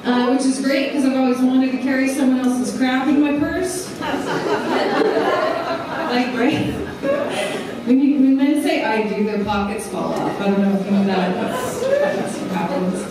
which is great because I've always wanted to carry someone else's crap in my purse. Like, right? When men say I do, their pockets fall off. I don't know if you know that. That's what happens.